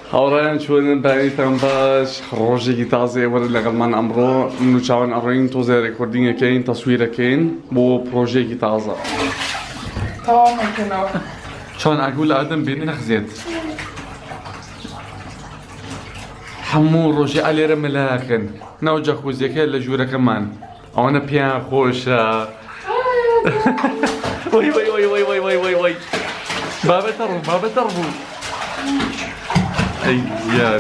هاوڕێیان چۆنن باریتان باش ڕۆژێکی تازێ وەرە لەگەڵمان ئەمڕۆ من و چاوان ئەڕۆین تۆزێ ڕێکۆردینگەکەین تەسویرەکەین بۆ پرۆژێکی تازە چۆن ئاگوو لە ئادەم بێنە نەخزێت هەموو ڕۆژێ ئالێرە مەلاکن ناو جەخوزیەکە لە ژوورەکەمان ئەوەنە پێیان خۆشە وای وای وای وای وای وای وای وای بابەتە ڕوو بابەتە ڕوو ئەیان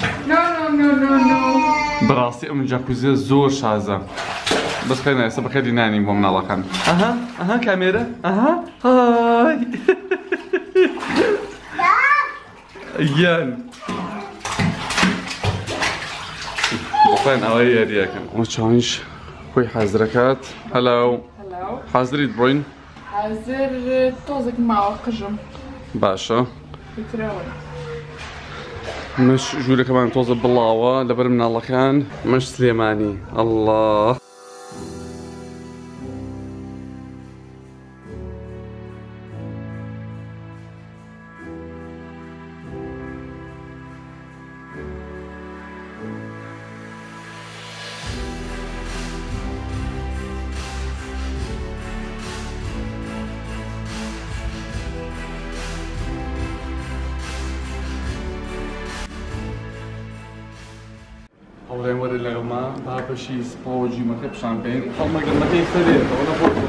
بەڕاستی ئەم جاکوزیە زۆر شازە بەس خێنە ئێستا بەکەری نانیم بۆ مناڵەکان ئەها کامێرە ئەها هاي ئەیان بخێن ئەوەی یاریەکەن ئەو چاویش خۆی حەزرەکات هەلاو حەزریت بڕۆین حەزر تۆزێک ماوە قژم باشە مش ژوورەکەمان تۆزە بڵاوە لەبەر مناڵەکان مش سلێمانی ئەڵڵاه هەوڵێن وەرە لەگەڵما با بەشی سپا و جیمەکە پیشان بکەین هەڵمەگەڵمەکەی سەرێتەوە لە خۆشە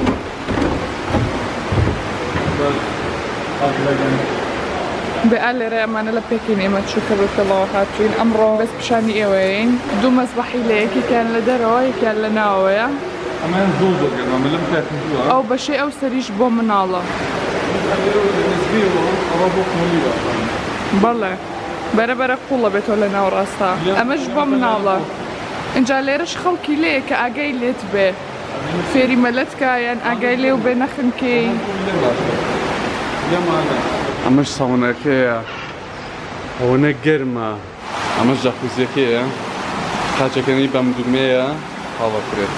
بقى لێرە ئەمانە لە پێکین ئێمە چووکە بەتەڵەوە هاتوین ئەمڕۆ بەس پیشانی ئێوەین دوو مەسبەحی لە یەکێکیان لە دەرەوە یەکیان لە ناوەیە ئەمان زۆر زۆر گەرمە لەم کاتیوە ئەو بەشەی ئەو سەریش بۆ مناڵە بەڵێ بەرەبەرە قوڵە بێتەوە لە ناو ڕاستە ئەمەش بۆ مناڵە اینجا لێرەش خەڵکی لێ کە ئاگای لێت بێ فێری مەلەتکە یان ئاگای لێ و بێ نەخنکەی ئەمەش ساونەکەیە ئەوەنە گەرمە ئەمەش جاکوزیەکەیە قاچەکەنی بەم دومەیە هەڵە فرێت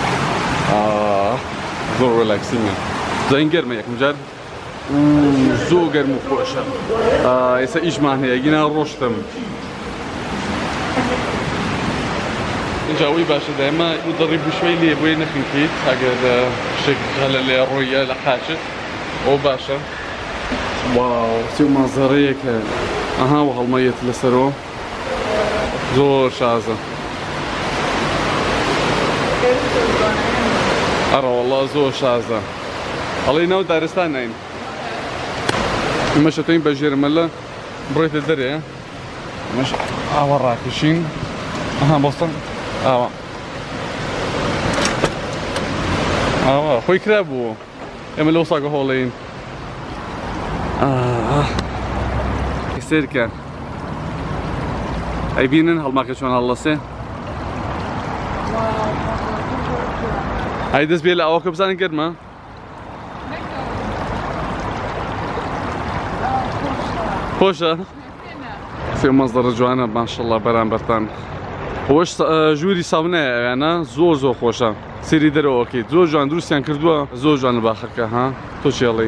زۆر ڕێلاکسینە زۆین گەرمە یەکم جار زۆر گەرم و خۆشە ئێستا ئیشمان هەیە گینا ڕۆشتم اینجا ئەوەی باشە دایما دەڕی بوشوەی لێ بۆیە نەخنکیت ئەگەر شتێک لە لێ ڕۆیە لە قاچت ئەو باشە واو چ مازەڕەیەکە ئەها و هەڵمەیەت لەسەرەوە زۆر شازە ئەڕە وەڵڵا زۆر شازە هەڵی ناو دارستان نین ئەمەشە تۆین بەژێرمەلە بڕێتە دەرێ ئەمەش ئاوە ڕاکشین ئەها بۆستە ئاوە ئاوە خۆی کرا بوو ئێمە لەو ساگە هۆڵەین سێرکە ئەیبینن هەڵماکە چۆن هەڵەسێ ئای دەست بێ لە ئەوەکە بزانین گەرمە خۆشە سێ مەزدەڕە جوانە ماشەڵڵا بەرامبەرتان ئەوەش ژووری ساونەیە ئەویانە زۆر زۆر خۆشە سێری دەرەوەکەیت زۆر جوان دروستیان کردووە زۆر جوانە باخەکە ها تۆ چێڵی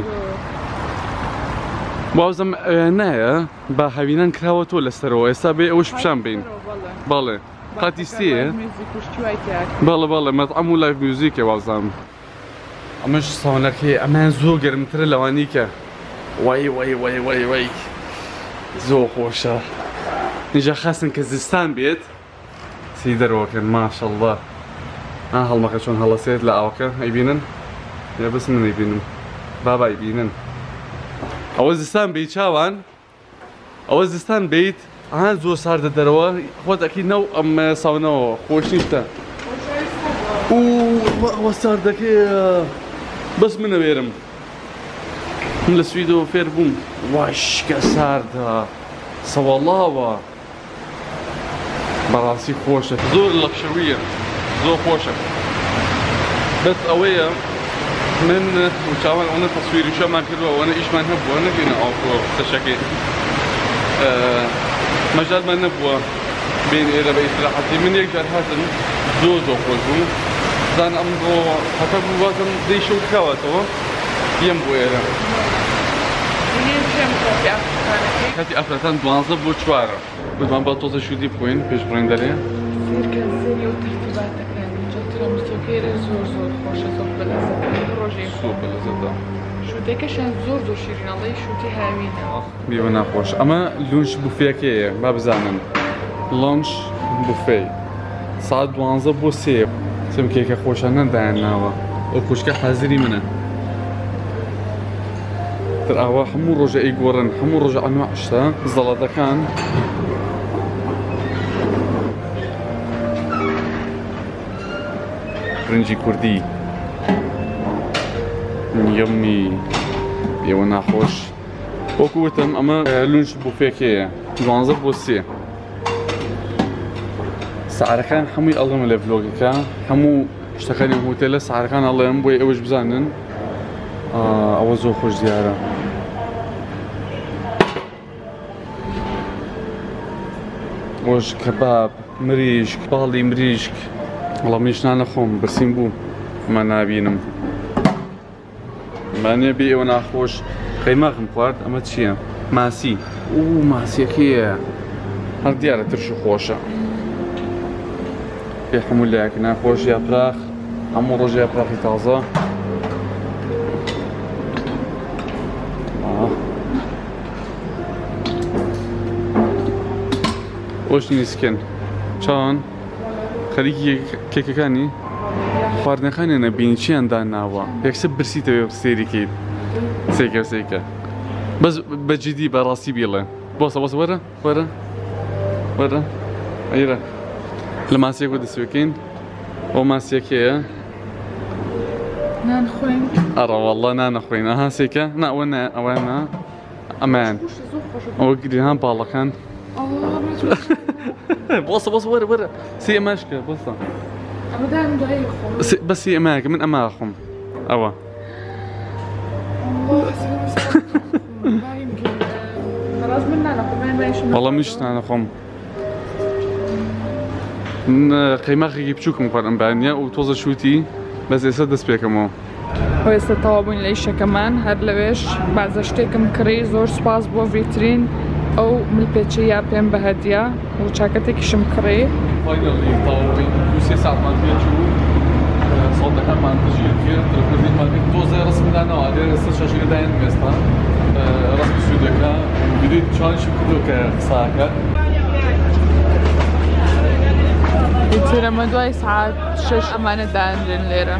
بازم نایە با هەوینان کراوە تۆ لەسەرەوە ئێستا بێ ئەوش پیشان بین بەڵێ قاتی سێیە بەڵێ بەڵێ مەطعەم و لایڤ میوزیکە وازام ئەمەش ساونەکەی ئەمان زۆر گەرمترە لەوانی کە وای وای وای وای وای زۆر خۆشە اینجا خاستن کە زستان بێت سی دەرەوەکەن ماشەڵڵا هەڵمەکە چۆن هەڵەسێت لە ئاوەکە ئەیبینن یا بەس من ئەیبینم بابا ئەیبینن ئەوە زستان بیت چاوان ئەوە زستان بیت ئەها زۆر ساردە دەرەوە خۆت ئەکەی نەو ئەم ساونەوە خۆش نیشتە ئەوە ساردەکەیە بەس منە وێرم من لە سویدەوە فێر بووم واشکە ساردە سەوەڵاوە بەڕاستی خۆشە زۆر لەخشەویە زۆر خۆشە بەس ئەوەیە من وچاوان ئەوە تەسویریشەمان کردووە ئەوەنە ئیشمان هەبووە نەگەینە ئەو قسەشەکەی مەجالمان نەبووە بین ئێرە بە ئیستراحەتی من یەکجار هاتم زۆر زۆر خۆش بوو زان ئەمڕۆ هەتا بوو وازم دەی شەو بکاوەتەوە دێم بۆ ئێرە هاتي أفرتان دوانزة بو چوارە بودمان با تۆزە شودی بخۆین پێش بڕۆین دەرێ سێرکە و ترتیباتەکانی جا ترامستۆکەیرە زۆر خۆشە زۆر بەلەزەتەکەی ڕۆژێ زۆر بەلەزەتە شوتێکەشیان زۆر شیرینەڵەی شوتی هاوینە بیوە ناخۆش ئەمە لونچ بوفێکەیە با بزانن لۆنچ بوفێ ساعت دوانزە بۆ سێ چم کێکە خۆشە نەدایان ناوە ئەو کوشکە حەزری منە تر ئاوا هەموو ڕۆژە ئەیگۆڕن هەموو ڕۆژە ئەنواعشتە زەڵەتەکان برنجی کوردی یەمی ئێوە ناخۆش وەکو وتم ئەمە لونچ بوفێکەیە دوانزە بۆ سێ سعرەکان هەمووی ئەڵێمە لە ڤلۆگەکە هەموو شتەکانی هۆتێلە سعرەکان ئەڵێم بۆی ئەوەش بزانن ئەوە زۆر خۆش دیارە وەش کەباب مریشک باڵی مریشک وەڵام منیش نانەخۆم بەرسیم بوو ئەمە نابینم مانێ بێ ئێوە ناخۆش قەیماقم خوارد ئەمە چییە؟ ماسی ماسیەکەیە هەر دیارە ترش و خۆشە پێ هەموو لایەک ناخۆش یاپراخ هەموو ڕۆژ یاپراخی تازە ئۆشنی نیسکن چاوان خەریکی کێکەکانی خواردنەکانی نەبینی چیان داناوە یەکسە برسیتەوە سێریکەیت سێکە بەس بەجددی بەڕاستی بێڵێ بۆسە وەرە ئەیرە لە ماسیەک و دەسوەکەین ئەو ماسیەکەیە نانخۆین ئەڕە وەڵڵا نانەخۆین ئەها سێکە ئەوە ئەمان ئەوە گرێهان باڵەکان بۆسە وەرە سێ ئەماشکە بۆسە بس هي أماكن من أماكم أوا والله مش نانخم قيماقي بشوكم قرن بانيا وتوزع شوتي بس يسدس بيكمو ويستطاوبون العيشة كمان هاد لويش بعد اشتيكم كري زور سباس بو فيترين أو من البيتشيا بين بهدية وشاكتك شم كري finally طاوبين دوسي ساعة ما بيجو صدق هم منتجي كثير تركزين مالك دوزة رسم لنا وعليه رسم شاشة داين ميستا رسم سودكا بديت شان شو كدو كساكا يصير مدوي ساعات شش أمانة داين ليرة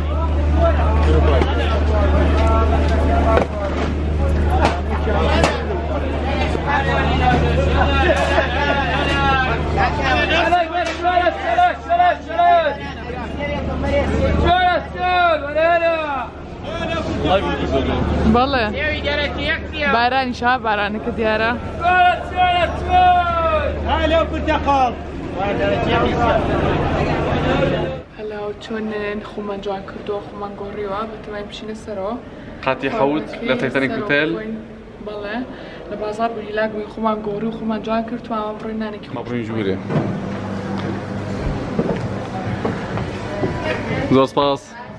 بالله باراني شاب باراني كديارة هلا كنت اقال هلا وشون خمان جوان كردو خمان قوريوا بتماي بشين سرو قاتي حوت لا تايتانيك اوتيل بالله لبازار بيلاق بين خمان قوري وخمان جوان كردو ما بريناني ما برين جوري زور سباس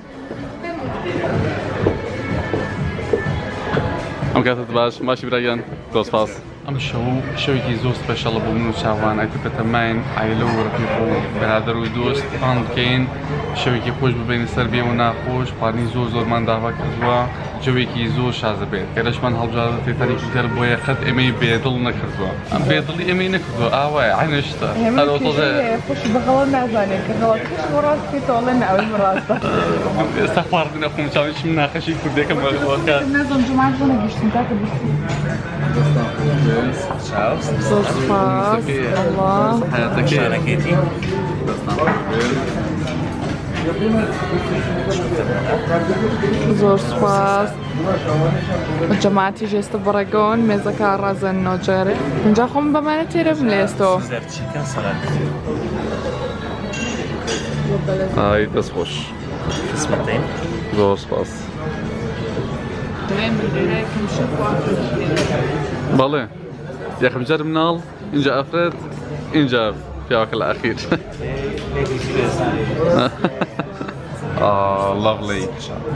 ئەم کاتت باش ماشی براگەن دۆست پاس ئەم شەوێکی زۆر سپێشەڵە بۆ من و چاوان ئەتەتەماین ئایلە و ڕەفیق و بەرادەر و دۆست ئان بکەین شەوێکی خۆش ببینە سەر بێ و ناخۆش خواردنی زۆرمان داوا کردووە جوێکی زۆر شازە بێت گەرەشمان هەڵبژاردە تێتانێکی تر بۆیە خەت ئێمەی بێدڵ نەکردووە بێدڵی ئێمەی نەکردووە ئاوایە عینەشتە خوش بەغەڵە نازانێت کە غەڵەتش ڕاستی تۆڵێ ناوی ڕاستە ئێستا خواردنە خۆم چاویش من ناخەشی کوردێکم بەغەڵەکە نازم جمعە بۆ نەگەشتین تاکە بسی زۆر سپاس الله حياتك زۆر سپاس جەماعەتی ژێستە بەڕێگەون مێزەکە ڕازەن نۆجارێ اینجا خۆم بەمانە تێرە بم لە ئێستەوە ئای دەست خۆش زۆر سپاس بەڵێ یەکەم جار مناڵ اینجا ئەفرێت اینجا پیاوەکە لە ئەخیر lovely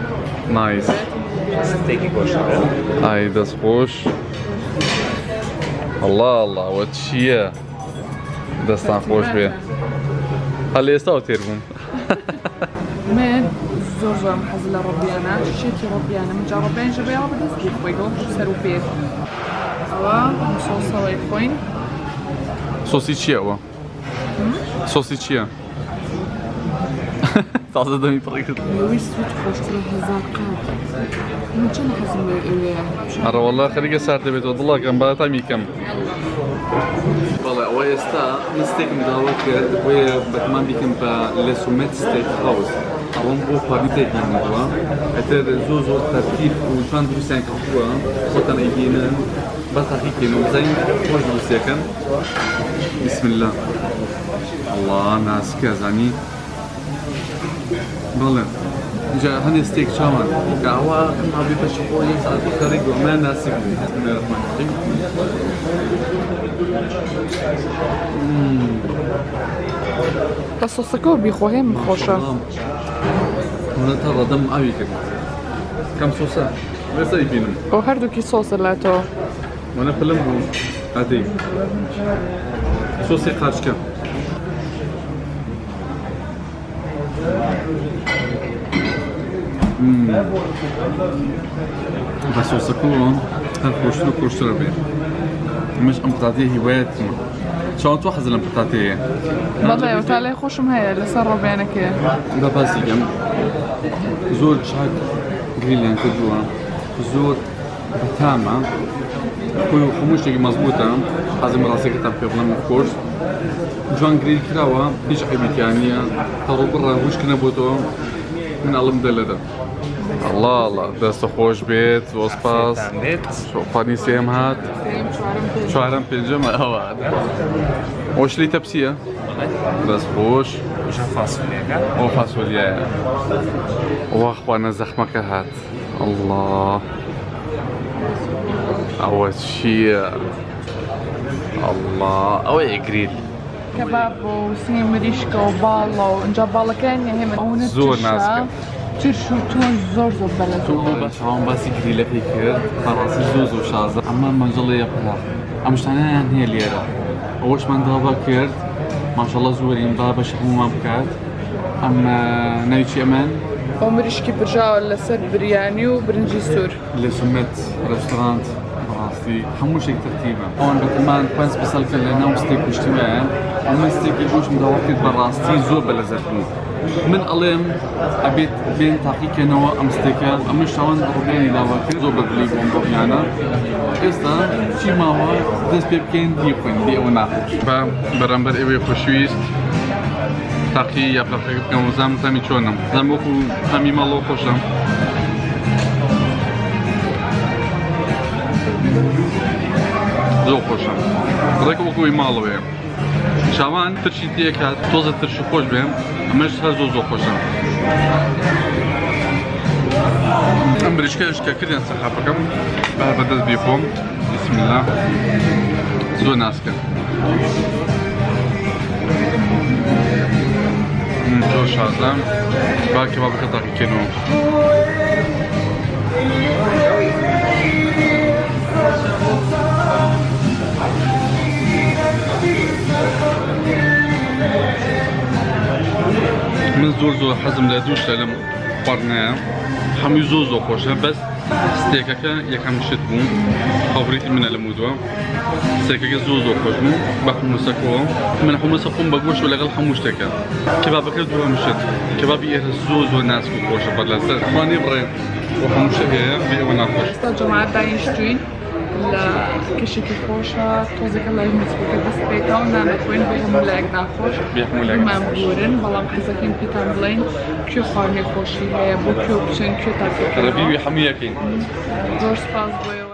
nice ئای دەست خۆش الله الله وتشيا دستان خوش بيه هل يستوى تيربون من زوجة محزلة ربي أنا شيتي ربي أنا من جا ربي أنا جبي ربي دستي خويقو سرو بيه أوا مصوصة ويكوين صوصي تشيا وا صوصي تشيا تعطي دمي طريقة ويش سويت خوش تروح هزاقات من جا نحزم أرى والله خليك ساعة بيت والله كان بقى تامي كم والله ويستا نستيك مداوك ويا بتمان بيكم بلسومات ستيك هاوس أظن بو فابيتي كينوا أتر زوزو ترتيب وشان دروسين كفوا وطن يجينا بس حقيقي زين خوش دروسيكن بسم الله الله ناس كازاني بالله جا هني ستيك شامان قهوة كنا بيفشخوا يساعد خارج وما ناسك بسم الله الرحمن الرحيم بس السكور بيخوهم خوشة هنا ترى دم قوي كده كم صوصة بس يبينهم وهردو كي صوص اللاتو وانا فيلم عادي صوصي خارج كم بس وسكون هل كوشتو كوشتو بيه مش ام بتاعتي هواياتي شو انت واحد زلمه بتاعتي والله وتعالي خوشم هي اللي صار بينك ده بس يم زور شاك جريلين كجوا زور بتاما كل خموش تيجي مظبوطه لازم راسك تبقى كورس جوان جريل كراوه ايش عيبك يعني ترى برا وش كنا بوتو من الله مدلده الله الله دست خوش بيت وسباس شو فاني سيم هات شو عرم بينجم هوا وش لي تبسيه بس خوش وش فاصوليا وفاصوليا واخوانا زخمك هات الله اول شيء الله اوي جريل كباب وسيم ريشكا وبالا ونجا بالا كان يهم زور ناسك ترشو تون زور زور بلد تو بس هون بس جريل فيك خلاص زوز وشازة اما منجلة يبقى امش تاني يعني هي ليرة اوش من دابا كرد ما شاء الله زورين دابا شحمو ما بكات اما نايتشي امان ومريشكي برجع ولا سر برياني وبرنجي سور اللي سميت ريستورانت براسي حموش هيك ترتيبا هون بتمان كويس بسال كلنا وستيك واجتماعي ومن ستيك يجوش مدوقت براستي زور بلزتني من ألم أبيت بين تحقيق نوع أمستيكا أمش شلون ربيني داوكر زور بقولي بوم يعني إستا شيء ما هو دس بيبكين ديكون دي أونا برامبر إبي خوشويست تحقيق يبقى كم زم تامي شونم زموكو همي مالو خوشم زور خوشم ريكو بكوي مالو بيه شامان ترشي ديكات توزة ترشي خوش بهم مش هزو زو خوشم ام بريشكا اشكا كريان صحابكم بدأت بيكم بسم الله زو ناسكا زو شازم باكي بابك تاكي كينو من زور حزم لادوش للم قرناه حمي زوزو خوشه بس ستيكاكا يكم شتبون فابريتي من الموضوع ستيكاكا زوزو خوشمو بحمصكو من حمصكم بقوش ولا غل حموشتكا كبابك دوها مشت كباب يهزوزو ناس خوشه بلازر خواني برين وحموشتكا بيونا خوش جماعة دايشتين لا كشكي خوشة توزيك الله يمسكوك بس بيتاونا نكوين بيهم لاك ناخوش ما مبورن بلام حزاكين بيتان بلين كيو خارني خوشي هيا بو كيو بشن كيو تاكي ربيبي حميكين زور سباس بيو